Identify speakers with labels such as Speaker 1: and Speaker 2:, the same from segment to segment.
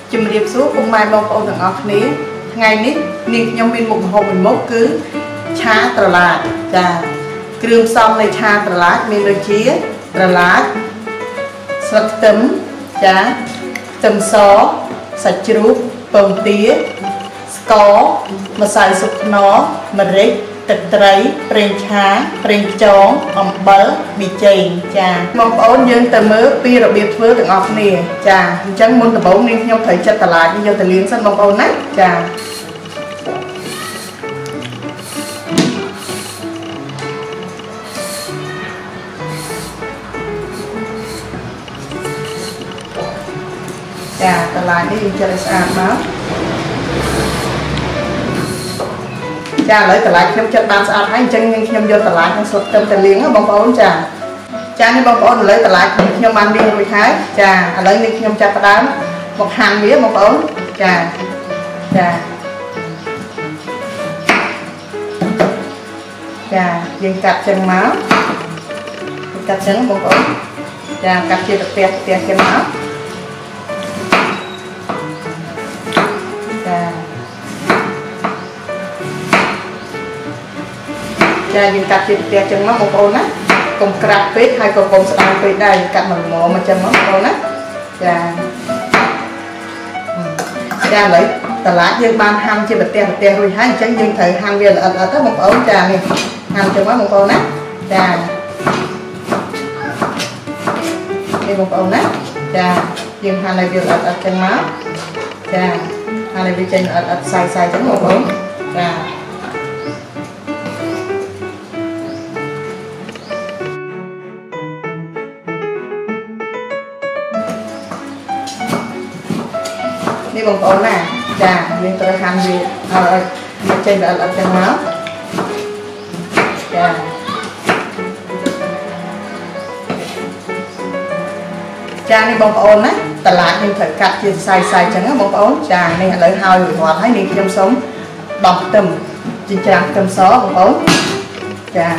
Speaker 1: chùm điệp xuống cùng mai bông ôn thằng ngọc ní ngày ní nên nhóm bên một hồ mình mốt cứ chá tờ lạc chà kêu xong này chá tờ lạc mình đôi chia tờ lạc sạch tấm chá tấm xó sạch chúc bông tía có mà xài sụp nó mà rít tật trấy preng chá preng chóng ẩm bớ bị chèn chà mong ôn dân tờ mớ pi rồi biệt với thằng ngọc nè chà chẳng muốn tờ bóng nên nhau thấy chất tờ lại nhưng tờ liên sân mong ôn nách chà chà tờ lại đi cho lấy sạch máu cha lấy tờ lạiខ្ញុំចិត្តបានស្អាតហើយអញ្ចឹងខ្ញុំយកតឡាខ្ញុំស្លុតទៅតែលាងបងប្អូនចាចានេះបងប្អូនលើតឡាខ្ញុំបានលាងរួចហើយចាឥឡូវនេះខ្ញុំចាប់ផ្ដើមមកហាន់វាបងប្អូនចាចាចាយើងកាត់ចឹងមកកាត់ចឹងបងប្អូនចាកាត់ជាផ្ទះចឹងមកចាយើងកាត់ជាផ្ទះចឹងមកបងប្អូនណាកុំក្រាស់ពេកហើយកុំស្ដាងពេកដែរកាត់មកល្មមចឹងមកបងប្អូនណាចាឥឡូវតឡាយើងបានហាន់ជាផ្ទះរួចហើយអញ្ចឹងយើងត្រូវហាន់វាល្អិតទៅបងប្អូនចានេះហាន់ចឹងមកបងប្អូនណាចានេះបងប្អូនណាចាយើងហាន់ឲ្យវាល្អិតចឹងមកចាហាន់ឲ្យវាចេញល្អិតសាយចឹងបងប្អូនចានេះបងប្អូនណាចាយើងត្រូវហាន់វាឲ្យមកចេញល្អិតចឹងមកចាចានេះបងប្អូនណាតឡាខ្ញុំត្រូវកាត់ជាសាយចឹងណាបងប្អូនចានេះឥឡូវហើយរួចរាល់ហើយនេះខ្ញុំសូមដោះខ្ទឹមចិញ្ច្រាំខ្ទឹមសបងប្អូនចា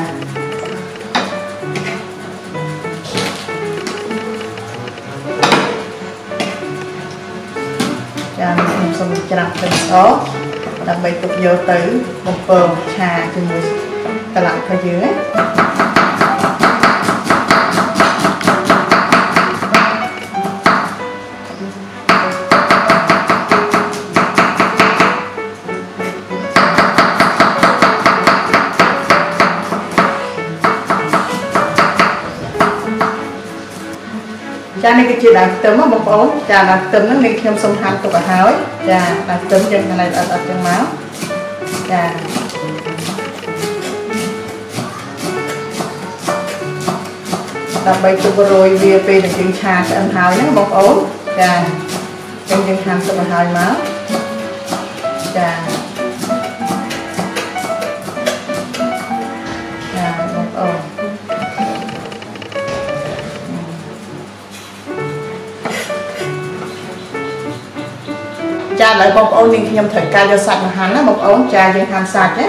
Speaker 1: ខ្ញុំសូមច្រាំខ្ទឹមសដើម្បីទុកយកទៅបំពងឆាជាមួយតឡារបស់យើងណាចានេះគឺជាដើមខ្ទឹមបងប្អូនចាដើមខ្ទឹមហ្នឹងនេះខ្ញុំសូមហាន់ទុកឲ្យហើយចាដើមខ្ទឹមយើងនៅអត់ចឹងមកចាដើម្បីទុករយវាពេលដែលយើងឆាឆ្អិនហើយហ្នឹងបងប្អូនចាយើងហាន់ទុកឲ្យហើយមកចាបងប្អូនចាឥឡូវបងប្អូននាងខ្ញុំត្រូវការយកសាច់មកហាន់ណាបងប្អូនចាយើងហាន់សាច់ណា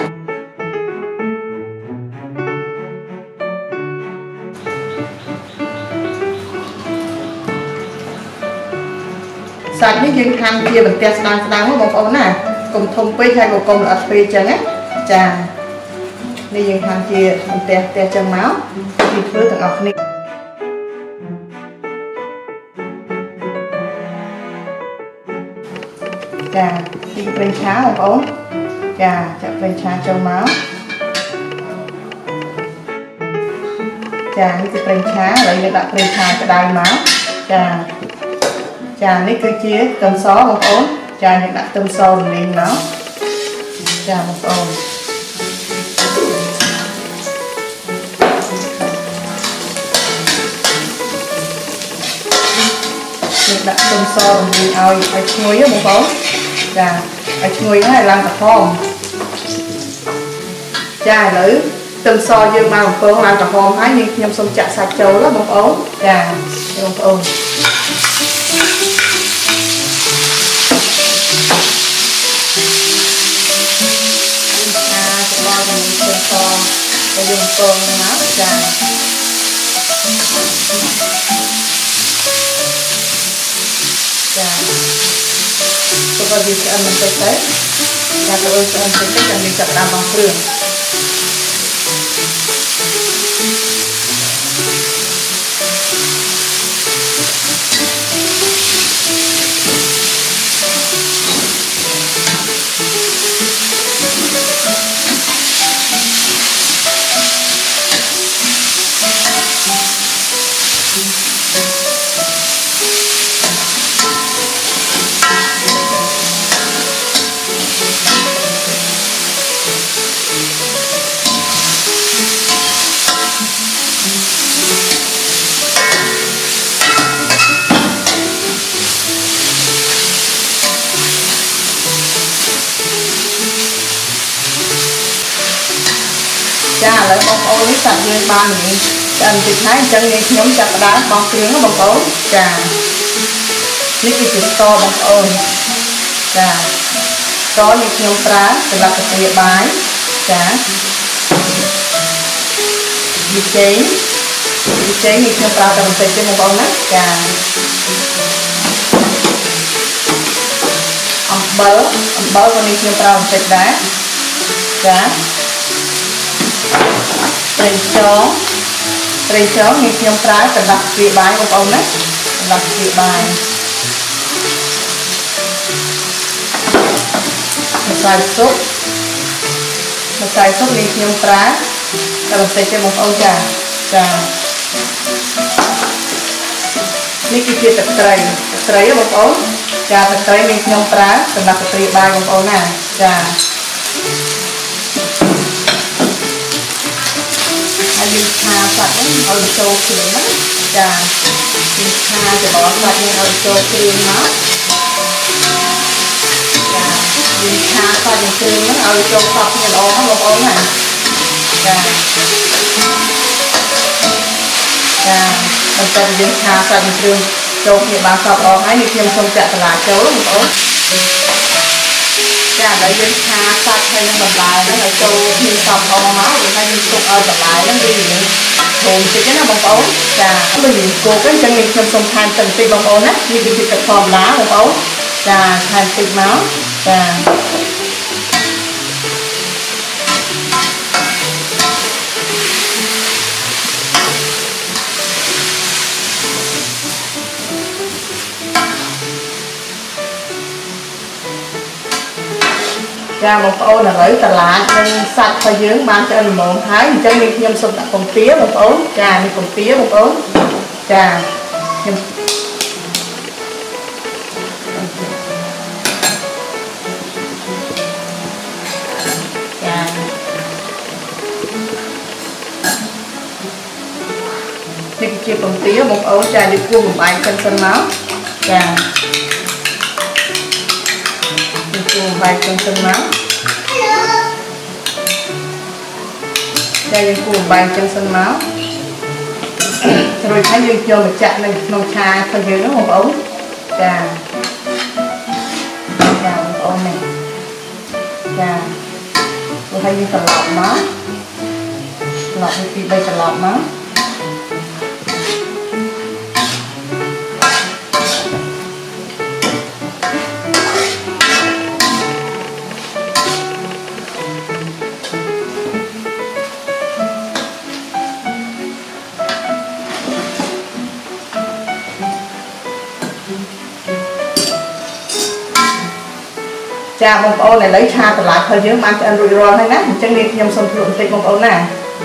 Speaker 1: សាច់នេះយើងហាន់ជាបន្ទះស្ដើងបងប្អូនណាកុំធំពេកហើយកុំល្អិតពេកចឹងណាចានេះយើងហាន់ជាបន្ទះចឹងមកពីធ្វើទាំងអស់គ្នាចាទីប្រេងឆាបងប្អូនចាចាក់ប្រេងឆាចូលមកចានេះគឺប្រេងឆាឥឡូវយើងដាក់ប្រេងឆាក្តៅមកចានេះគឺជាខ្ទឹមសបងប្អូនចាយើងដាក់ខ្ទឹមសរលីងមកចាបងប្អូនយើងដាក់ខ្ទឹមសរលីងឲ្យឈ្ងុយបងប្អូនចាឲ្យឈ្ងុយហើយឡើងក្រហមចាឥឡូវខ្ទឹមសយើងមកបំពងឡើងក្រហមហើយនេះខ្ញុំសូមចាក់សាច់ចូលបងប្អូនចាបងប្អូនយើងបំពងមកចាចា tôi có gì sẽ ăn mình tới đấy và tôi ơi sẽ ăn tới cách mình chặt làm bằng đường cha lại bông ô ní sạch như ba miệng anh thì thấy chân như nhóm chặt đá bông tiếng nó bông ô trà ní cái chữ to bông ô trà có như nhóm trá thì là cái địa bái trà đi chế như nhóm trá thì mình sẽ trên một bông nát trà ẩm bớ con như nhóm trá mình sẽ đá trà Rây chó như nhóm trái cần đặt vị bài của ông đấy đặt vị bài một xài sốt như nhóm trái là sẽ cho một ông trà ní cái kia thật trầy một ông trà thật trầy như nhóm trái cần đặt vị bài của ông này trà đi tha sạch nó ở châu kia nó trà đi tha thì bỏ sạch nhưng ở châu kia nó trà đi tha sạch những kia nó ở châu sạch như đó nó một ống này trà mình cần đi tha sạch những kia châu kia bán sạch đó hãy đi thêm không chặt là châu một ống trà để đi tha sạch hay nó bật lại nó là châu khi sạch đó máu thì hay đi tục ở bật lại nó đi thường thì cái nó bông ấu trà mình cô cái chân mình trong sông than từng tí bông ấu nát như cái thịt phòm lá bông ấu trà than thịt máu trà ra một ô là gửi tà lạ nên sạch phải dưỡng mang cho anh mượn thái thì cho mình nhâm sụp đặt còn tía một ố trà mình còn tía một ố trà mình chia còn tía một ố trà đi cua một bài chân sân máu trà vài chân sân máu đây là cuồng vài chân sân máu rồi thấy dương cho một chặt này màu trà thôi dưới nó một ống trà một ống này trà rồi thấy dương tờ lọt nó lọt thì đây tờ lọt nó trà bông ô này lấy trà từ lại thôi chứ mang cho anh rủi ro hay nát chân đi nhâm xong luận tịch bông ô này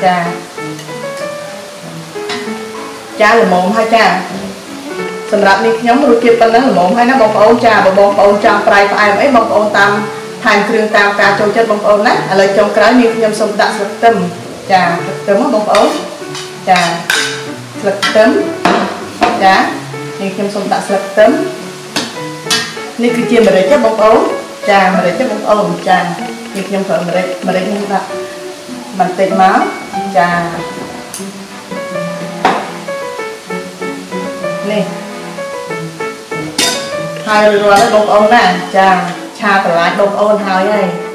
Speaker 1: trà là mồm hai trà sầm rạp đi nhóm rồi kia tân đó là mồm hai nó bông ô trà và bông ô trà prai phải ấy bông ô tam thành kêu tam ca châu chất bông ô nát lời trong cái đi nhâm xong đặt lực tâm trà lực tấm bông ô trà lực tấm trà đi nhâm xong đặt lực tấmนี่คือเจียมอะไรจะบอกเอาจางอะไรจะบอกเอาจางอีกยังเพิ่มอะไรยังแบบมันเต็มม้าจางนี่hai rồi đóบอกเอาน่ะจางชาตลาดบอกเอาหายไง